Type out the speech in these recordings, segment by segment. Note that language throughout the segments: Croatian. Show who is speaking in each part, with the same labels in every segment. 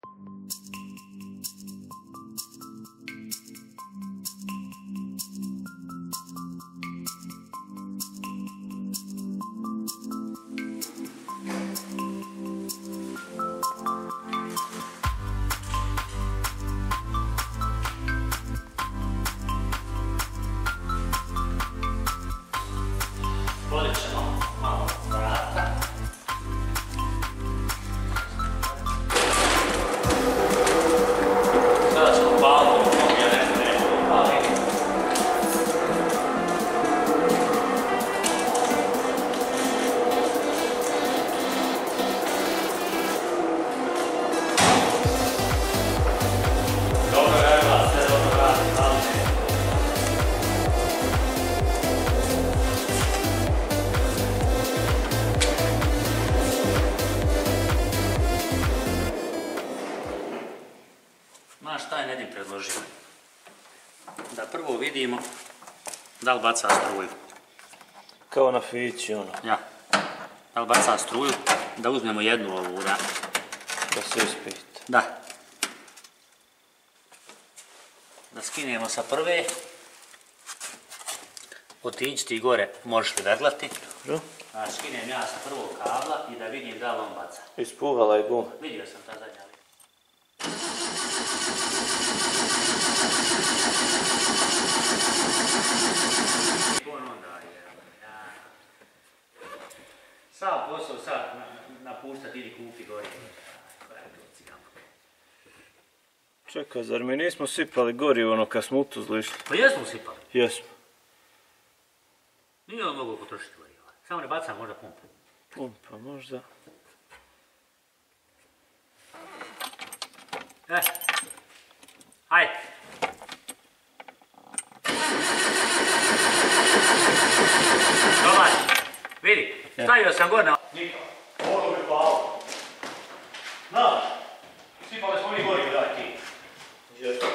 Speaker 1: Znaš šta je Nedim predložio? Da prvo vidimo da li baca struju.
Speaker 2: Kao na fići, ono.
Speaker 1: Ja. Da li baca struju, da uzmemo jednu ovu, da.
Speaker 2: Da se ispita.
Speaker 1: Da. Da skinemo sa prve. Otići ti gore, možeš li verglati.
Speaker 2: Dobro.
Speaker 1: Znači, skinem ja sa prvog kabla i da vidim da li on baca.
Speaker 2: Ispuhala je guma.
Speaker 1: Vidio sam ta zadnja. Sav posao sad napuštati ili kupi gori.
Speaker 2: Čekaj, zar mi nismo sipali gorivo ono kad smo u Tuzlu išli?
Speaker 1: Pa jesmo sipali.
Speaker 2: Jesmo.
Speaker 1: Nije on mogao potrošiti gorivo. Samo ne baca možda pumpu.
Speaker 2: Pumpa, možda.
Speaker 1: Hajde. Dobar, vidi, stavio sam gore na...
Speaker 3: Nikad, ovo bi palo. Znaš, sipali smo mi gorivo, daj ti.
Speaker 2: Jesmo.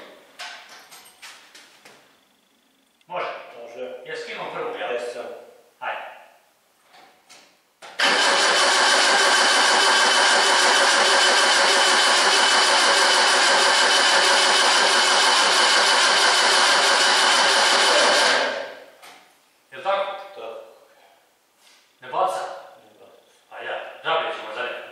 Speaker 1: Može?
Speaker 2: Može.
Speaker 1: Jesi skinuo prvu, ja?
Speaker 2: Jesam.
Speaker 1: Hajde. Jel' tako?
Speaker 2: Tako.
Speaker 1: Ne baca? A ja, džabe ćemo za njega.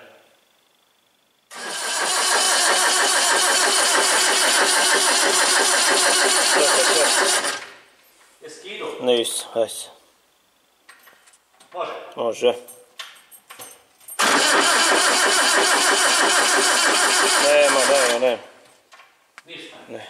Speaker 1: Jesi skinuo?
Speaker 2: Nisam, hajde.
Speaker 1: Može.
Speaker 2: Može. Nema.
Speaker 1: Ništa.
Speaker 2: Ne.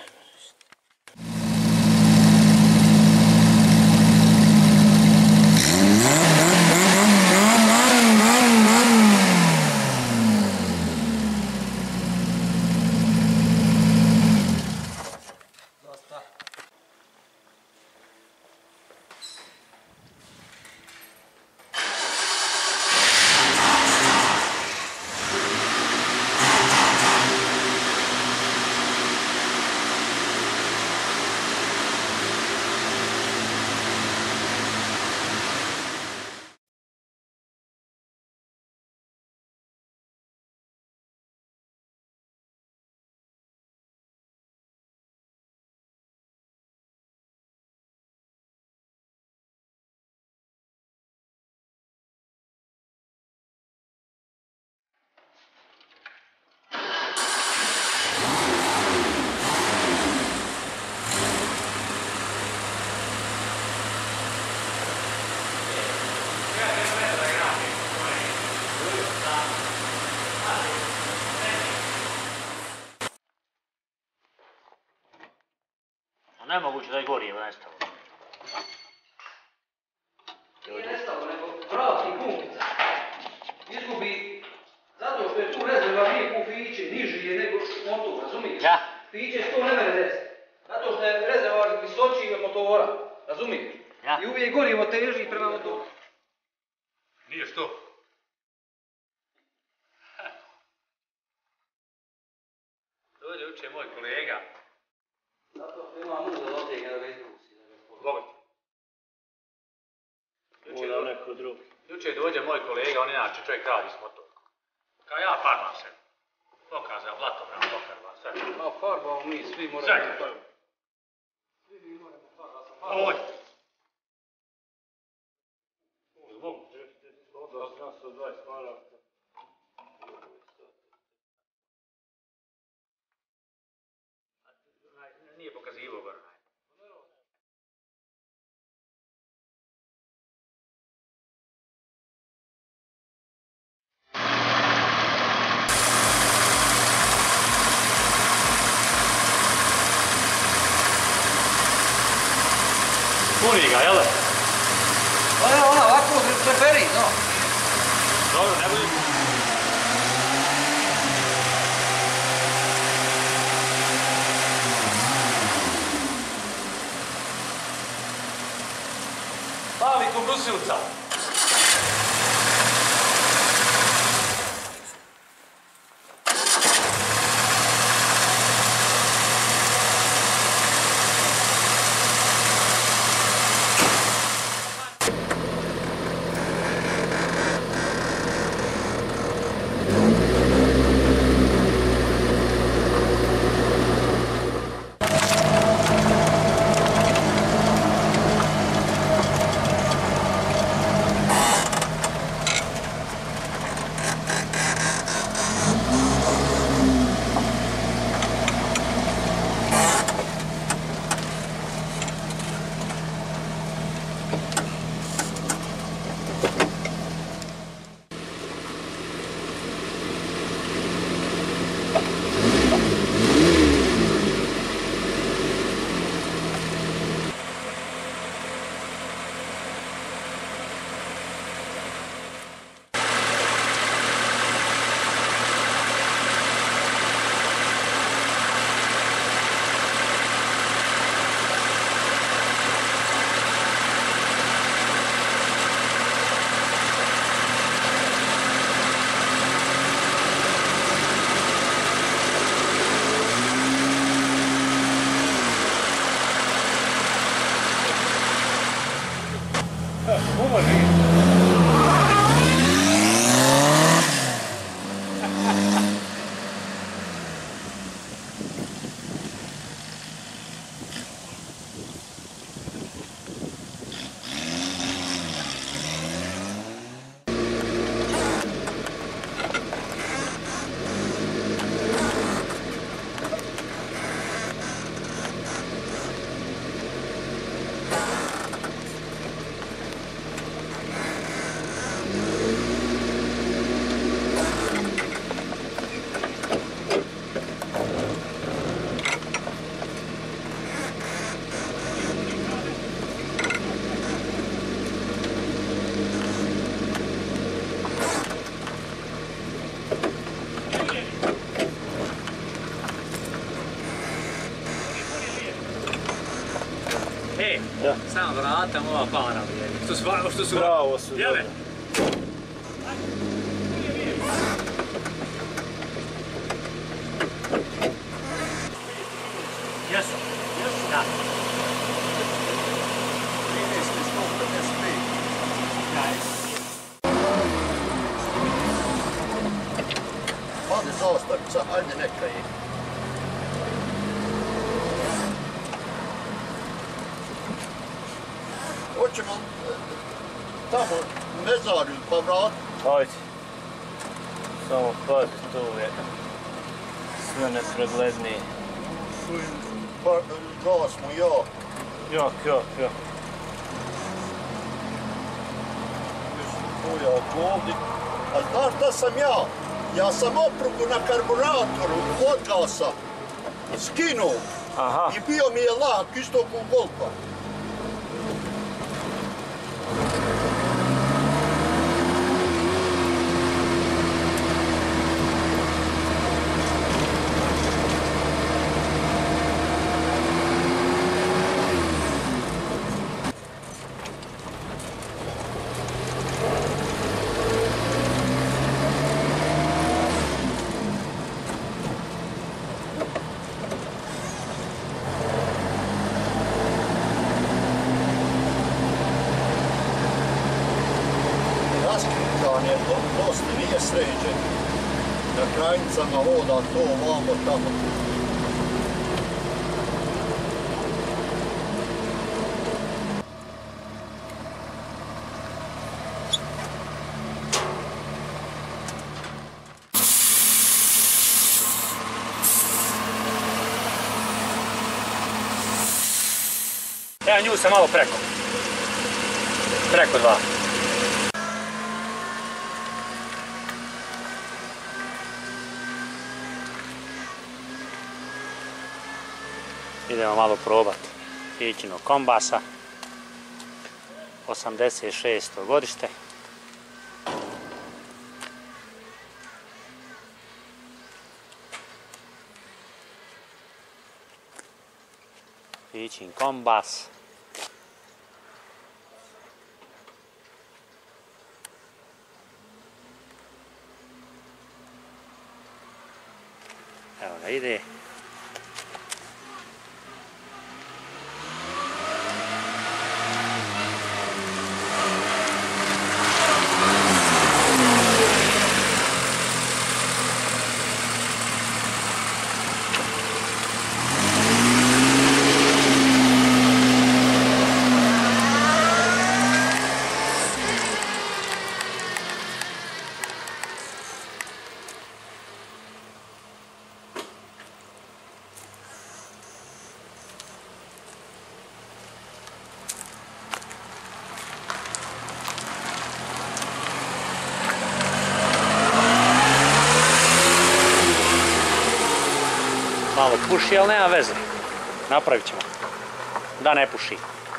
Speaker 1: Nemoguće da je gorivo nestalo.
Speaker 4: Nije nestalo, nego pravci pumpica. Izgubi, zato što je tu rezerva nije kufiće, niži je nego motor, razumiješ?
Speaker 1: Ja.
Speaker 4: Fiće to ne mene desiti. Zato što je rezerva visočiji od motora, razumiješ?
Speaker 1: Ja.
Speaker 4: I uvijek gorivo teži prema motoru.
Speaker 3: Nije što?
Speaker 1: Dođe uče moj kolega.
Speaker 4: Zato što ima muza do tega da ga izbrusi.
Speaker 3: Bogati.
Speaker 2: Neko drugi.
Speaker 1: Juče dođe moj kolega, on inače čovjek radi s motorom. Kao ja farmam se. Pokazao, blato prema pokarva, sve.
Speaker 4: A farbamo mi, svi moramo
Speaker 1: Sve.
Speaker 4: biti farbamo. Svi mi moramo farbati.
Speaker 1: Ovoj. Nije pokazivao gore. Puni ga, jel?
Speaker 4: Pa evo ona, ovako treperi, no.
Speaker 1: Dobro, ne budi.
Speaker 3: Pali ko brusilca.
Speaker 1: Samo vrata, ova para vrijedi. Što su...
Speaker 2: Bravo su,
Speaker 1: Jebe! Jesu? Jesu? Da. 13.155.
Speaker 5: Hadi zaostavnica, ajde neka je. Hoćemo tamo mezarju pa vratiti.
Speaker 2: Ajde. Samo pazi, tu je sve nepreglednije.
Speaker 5: Pa gas mu jak.
Speaker 2: Jak.
Speaker 5: Tu ja ovdje. A znaš šta sam ja? Ja sam oprugu na karburatoru od gasa skinuo.
Speaker 2: Aha.
Speaker 5: I bio mi je lak isto ko u Golfa. A voda to ovamo tamo.
Speaker 1: Ja nju sam malo preko. Preko 2. Idemo malo probati Fićinog kombasa. 86. godište. Fićin kombas. Evo ga ide. Malo puši, ali nema veze. Napravit ćemo da ne puši.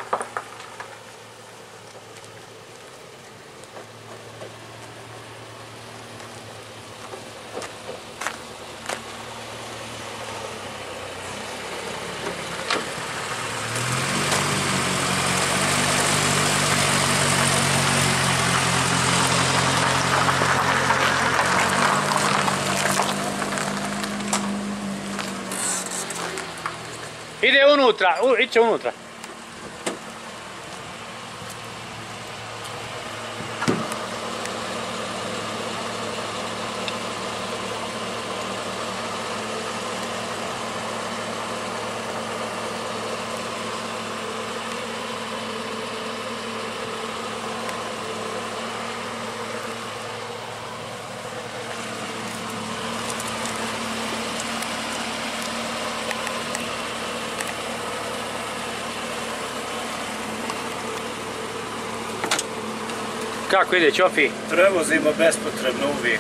Speaker 1: Ide unutra, iće unutra. Kako ide, Ćofi?
Speaker 2: Prevozimo bespotrebno uvijek.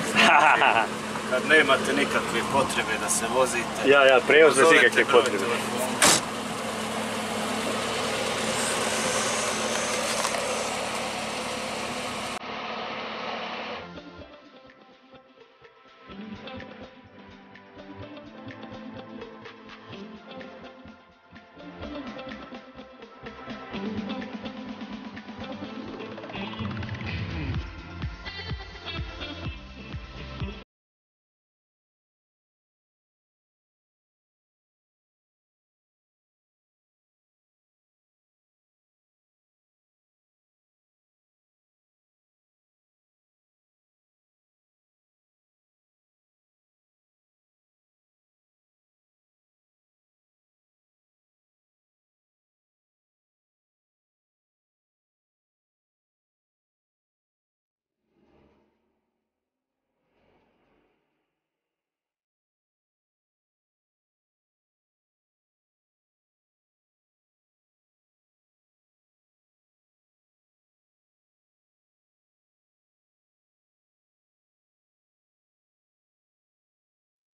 Speaker 2: Kad nemate nikakve potrebe da se vozite.
Speaker 1: Ja, prevoz bez
Speaker 2: Zovete
Speaker 1: nikakve
Speaker 2: broj
Speaker 1: potrebe.
Speaker 2: telefona.